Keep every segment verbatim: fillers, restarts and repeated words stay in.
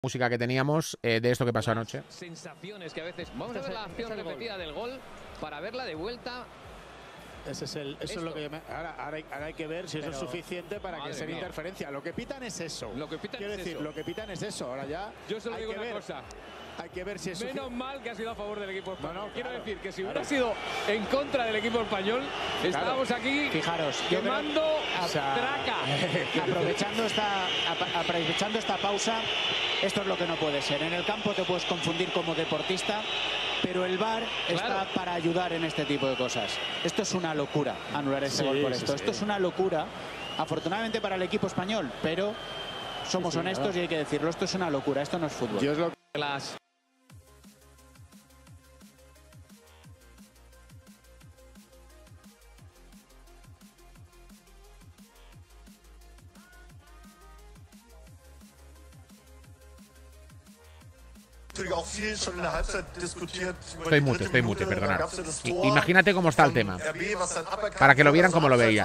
música que teníamos eh, de esto que pasó anoche. Sensaciones que a veces vamos a ver la acción repetida del gol para verla de vuelta. Ese es el, eso Esto. es lo que yo me, ahora, ahora, hay, ahora hay que ver si Pero, eso es suficiente para que sea mía. interferencia. Lo que pitan es eso. Lo que pitan Quiero es decir, eso. lo que pitan es eso. Ahora ya. Yo solo hay digo que una ver, cosa. Hay que ver si es Menos suficiente. mal que ha sido a favor del equipo español. No, no, Quiero claro, decir que si claro. hubiera sido en contra del equipo español, estábamos aquí Fijaros, yo quemando creo- a o sea, traca. aprovechando esta, ap- aprovechando esta pausa, esto es lo que no puede ser. En el campo te puedes confundir como deportista, pero el V A R está Claro. para ayudar en este tipo de cosas. Esto es una locura, anular este Sí, gol por sí, esto. sí. Esto es una locura, afortunadamente para el equipo español, pero somos Sí, sí, honestos claro. y hay que decirlo. Esto es una locura, esto no es fútbol. Yo es lo Las Estoy mute, estoy mute, perdonad. I- Imagínate cómo está el tema. Para que lo vieran como lo veían.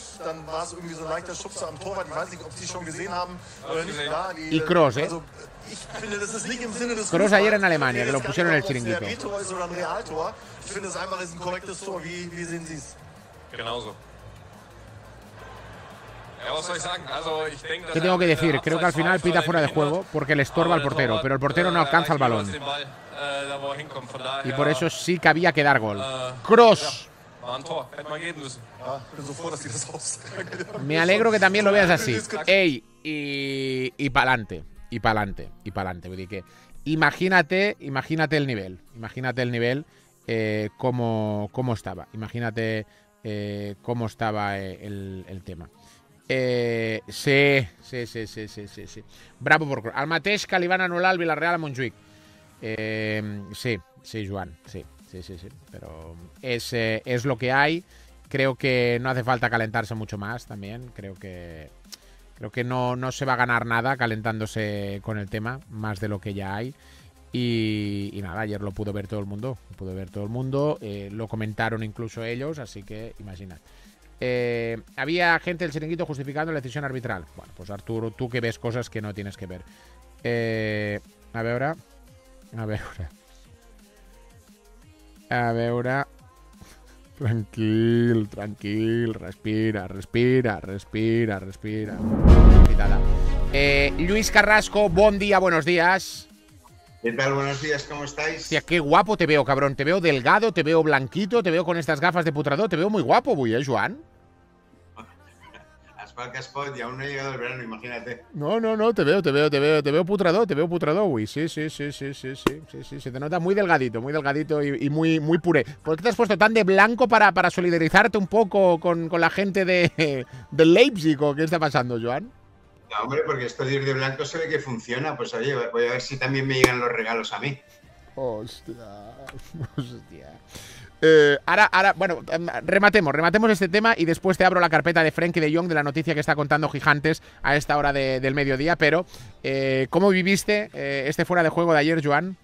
Y Kroos, ¿eh? Kroos ayer en Alemania, que lo pusieron en el chiringuito. Genauso. Ja, was soll ich sagen? Also, ich denke, ¿Qué tengo que decir? Creo que al final pita fuera de juego porque le estorba al portero, pero el portero no alcanza el balón. Y por eso sí que había que dar gol. Kroos. War ein Tor, hätte man geben müssen. Me alegro que también lo veas así. Ey, y, y pa'lante, y pa'lante, y pa'lante. Vull dir que imagínate, imagínate el nivel, imagínate el nivel eh, cómo, cómo estaba. Imagínate eh, cómo estaba eh, el, el tema. Eh, sí, sí, sí, sí, sí, sí, sí. Bravo por Kroos. El mateix que li van anul·lar al Villarreal a Montjuïc. Eh, sí, sí, Joan, sí, sí, sí, sí. Pero es, eh, es lo que hay. Creo que no hace falta calentarse mucho más también. Creo que creo que no, no se va a ganar nada calentándose con el tema, más de lo que ya hay. Y, y nada, ayer lo pudo ver todo el mundo. Lo pudo ver todo el mundo. Eh, lo comentaron incluso ellos, así que imaginad. Eh, había gente del chiringuito justificando la decisión arbitral. Bueno, pues Arturo, tú que ves cosas que no tienes que ver. Eh, a ver ahora. A ver ahora. A ver ahora. Tranquil, tranquil, respira, respira, respira, respira. Quitada. Eh, Luis Carrasco, buen día, buenos días. ¿Qué tal? Buenos días, ¿cómo estáis? Hostia, qué guapo te veo, cabrón. Te veo delgado, te veo blanquito, te veo con estas gafas de putrador. Te veo muy guapo, güey, ¿eh, Joan? Asfalca Spot y aún no ha llegado el verano, imagínate. No, no, no, te veo, te veo, te veo, te veo putrador, te veo putrador, güey. Sí, sí, sí, sí, sí, sí, sí, sí. Se te nota muy delgadito, muy delgadito y, y muy, muy puré. ¿Por qué te has puesto tan de blanco para, para solidarizarte un poco con, con la gente de, de Leipzig o qué está pasando, Joan? No, hombre, porque esto de ir de blanco se ve que funciona. Pues oye, voy a ver si también me llegan los regalos a mí. Hostia, hostia. Eh, ahora, ahora, bueno, rematemos, rematemos este tema y después te abro la carpeta de Frenkie de Jong de la noticia que está contando Gigantes a esta hora de, del mediodía. Pero, eh, ¿cómo viviste eh, este fuera de juego de ayer, Joan?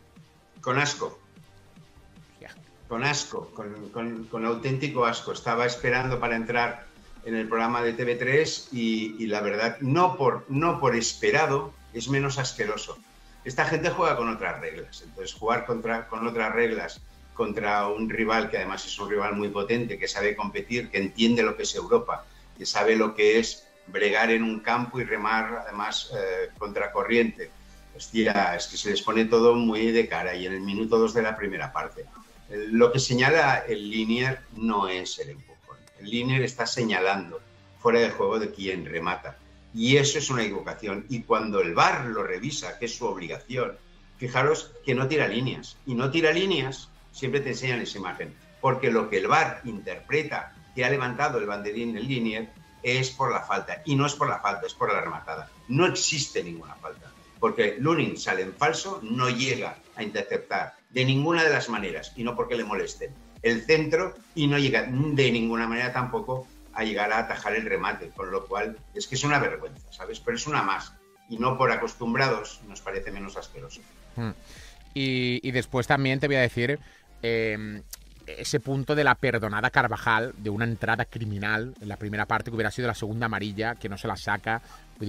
Con asco. Yeah. Con asco, con, con, con auténtico asco. Estaba esperando para entrar en el programa de T V tres y, y la verdad, no por, no por esperado, es menos asqueroso. Esta gente juega con otras reglas, entonces jugar contra, con otras reglas contra un rival que además es un rival muy potente, que sabe competir, que entiende lo que es Europa, que sabe lo que es bregar en un campo y remar además eh, contracorriente. Hostia, es que se les pone todo muy de cara y en el minuto dos de la primera parte. El, lo que señala el Linier no es el empujón. El Linier está señalando fuera de juego de quien remata. Y eso es una equivocación. Y cuando el V A R lo revisa, que es su obligación, fijaros que no tira líneas. Y no tira líneas, siempre te enseñan esa imagen. Porque lo que el V A R interpreta que ha levantado el banderín del Linier es por la falta. Y no es por la falta, es por la rematada. No existe ninguna falta. Porque Lunin sale en falso, no llega a interceptar de ninguna de las maneras. Y no porque le molesten el centro y no llega de ninguna manera tampoco a llegar a atajar el remate, con lo cual es que es una vergüenza, ¿sabes? Pero es una más, y no por acostumbrados nos parece menos asqueroso. Hmm. Y, y después también te voy a decir eh, ese punto de la perdonada Carvajal, de una entrada criminal en la primera parte, que hubiera sido la segunda amarilla, que no se la saca.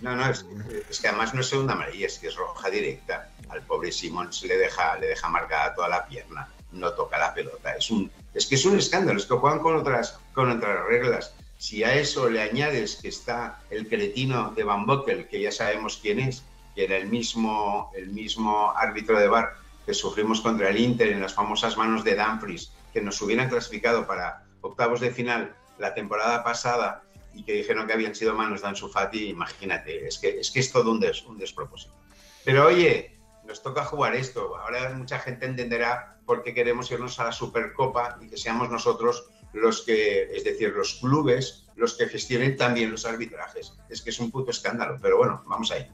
No, no, es, es que además no es segunda amarilla, es que es roja directa. Al pobre Simons le deja, le deja marcada toda la pierna, no toca la pelota. Es un, es que es un escándalo, es que juegan con otras, con otras reglas. Si a eso le añades que está el cretino de Van Boekel, que ya sabemos quién es, que era el mismo, el mismo árbitro de V A R que sufrimos contra el Inter en las famosas manos de Dumfries, que nos hubieran clasificado para octavos de final la temporada pasada y que dijeron que habían sido manos de Ansu Fati, imagínate, es que es, que es todo un, des, un despropósito. Pero oye, nos toca jugar esto. Ahora mucha gente entenderá por qué queremos irnos a la Supercopa y que seamos nosotros los que, es decir, los clubes, los que gestionen también los arbitrajes. Es que es un puto escándalo, pero bueno, vamos ahí.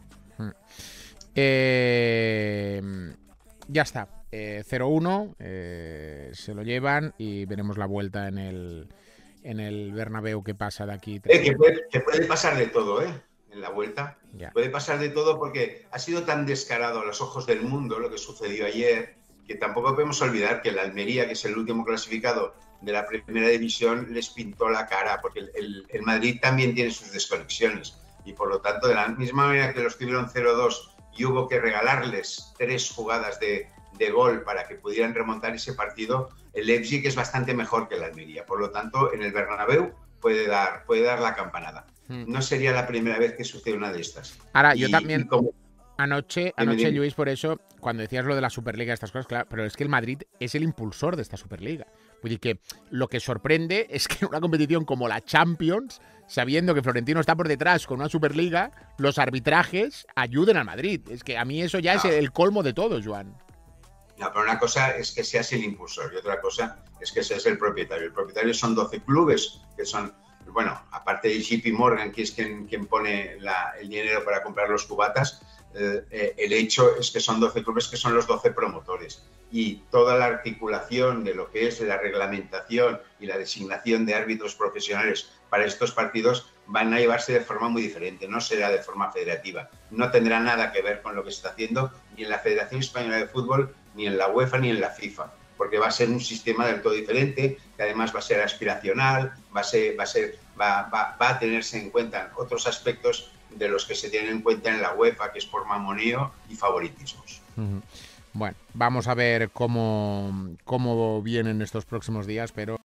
Eh, ya está, eh, cero uno, eh, se lo llevan y veremos la vuelta en el... en el Bernabéu que pasa de aquí. Eh, que, puede, que puede pasar de todo, ¿eh? En la vuelta. Ya. Puede pasar de todo porque ha sido tan descarado a los ojos del mundo lo que sucedió ayer, que tampoco podemos olvidar que el Almería, que es el último clasificado de la primera división, les pintó la cara, porque el, el, el Madrid también tiene sus desconexiones. Y por lo tanto, de la misma manera que los tuvieron cero dos y hubo que regalarles tres jugadas de, de gol para que pudieran remontar ese partido, el Leipzig es bastante mejor que el Almería. Por lo tanto, en el Bernabéu puede dar, puede dar la campanada. Hmm. No sería la primera vez que sucede una de estas. Ahora, y, yo también... Como... Anoche, anoche Luis, por eso, cuando decías lo de la Superliga, estas cosas, claro, pero es que el Madrid es el impulsor de esta Superliga. Pues que lo que sorprende es que en una competición como la Champions, sabiendo que Florentino está por detrás con una Superliga, los arbitrajes ayuden al Madrid. Es que a mí eso ya no. es el colmo de todo, Joan. No, pero una cosa es que seas el impulsor y otra cosa es que seas el propietario. El propietario son doce clubes que son, bueno, aparte de J P Morgan, que es quien, quien pone la, el dinero para comprar los cubatas, eh, el hecho es que son doce clubes que son los doce promotores. Y toda la articulación de lo que es la reglamentación y la designación de árbitros profesionales para estos partidos van a llevarse de forma muy diferente, no será de forma federativa. No tendrá nada que ver con lo que se está haciendo ni en la Federación Española de Fútbol, ni en la UEFA, ni en la FIFA, porque va a ser un sistema del todo diferente, que además va a ser aspiracional, va a, ser, va a, ser, va, va, va a tenerse en cuenta otros aspectos de los que se tienen en cuenta en la UEFA, que es por mamoneo y favoritismos. Uh-huh. Bueno, vamos a ver cómo, cómo vienen estos próximos días, pero...